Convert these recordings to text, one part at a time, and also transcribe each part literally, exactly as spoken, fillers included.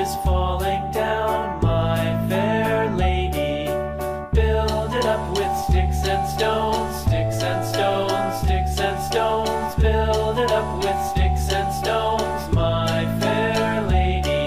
ridges falling down, my fair lady. Build it up with sticks and stones, sticks and stones, sticks and stones. Build it up with sticks and stones, my fair lady.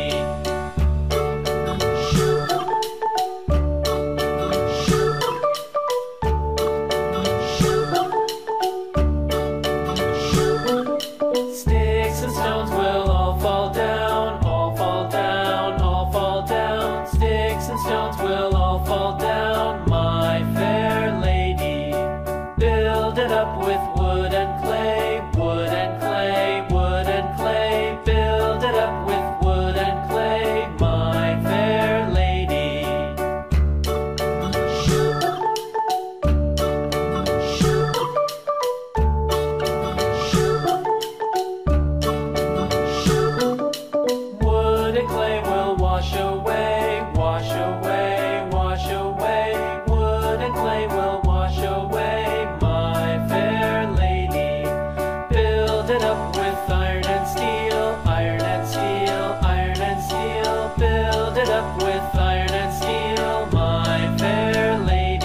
Sticks and stones will all fall down, all fall down, all fall down. Sticks and stones will all fall down, my fair lady. Build it up with wood and clay, wood and clay, wood and clay. Build it up with wood and clay, my fair lady. Wood and clay will wash away, wash away, wash away. Wood and clay will wash away, my fair lady. Build it up with iron and steel, iron and steel, iron and steel. Build it up with iron and steel, my fair lady.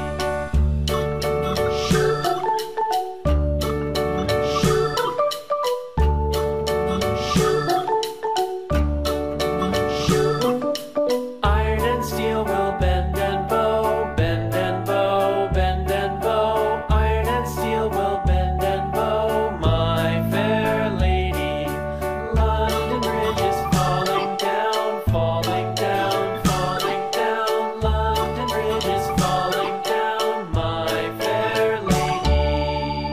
Iron and steel will bend and bow, bend and bow, bend and bow. Iron and steel will bend and bow, my fair lady. London Bridge is falling down, falling down, falling down. London Bridge is falling down, my fair lady.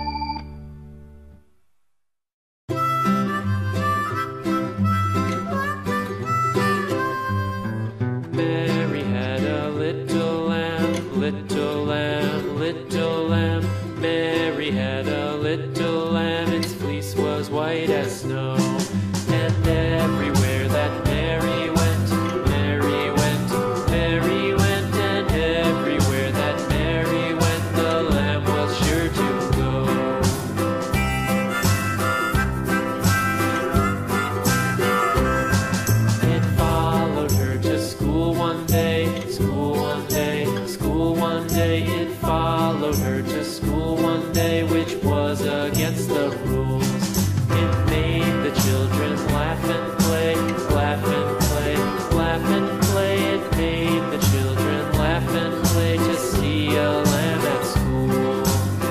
Mary had a little lamb, little lamb, little lamb. Mary had a little lamb, its fleece was white as snow. And everywhere that Mary went, Mary went, Mary went. And everywhere that Mary went, the lamb was sure to go. It followed her to school one day, school one day, school one day. It followed her to school one day, which was against the rules. It made the children laugh and play, laugh and play, laugh and play. It made the children laugh and play to see a lamb at school.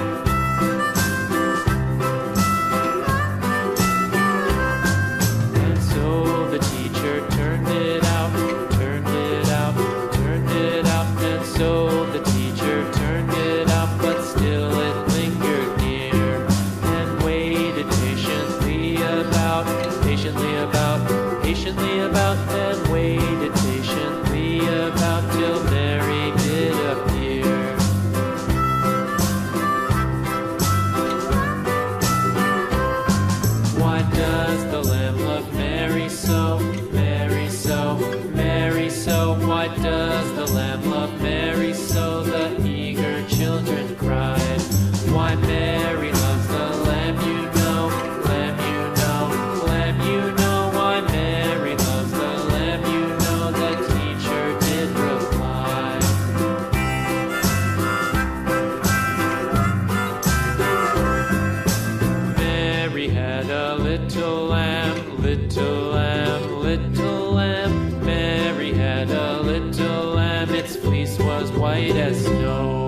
And so the teacher turned it out, turned it out, turned it out. And so the teacher turned it out, but still it lingered near and waited patiently about, patiently about, patiently about, and waited patiently about till Mary did appear. Why does the lamb love Mary so, Mary so, Mary so? Why does the lamb love Mary so? The eager children cried. Why Mary loves the lamb, you know, lamb, you know, lamb, you know. Why Mary loves the lamb, you know, the teacher did reply. Mary had a little lamb, little lamb, little lamb. Mary had a little lamb, its fleece was white as snow.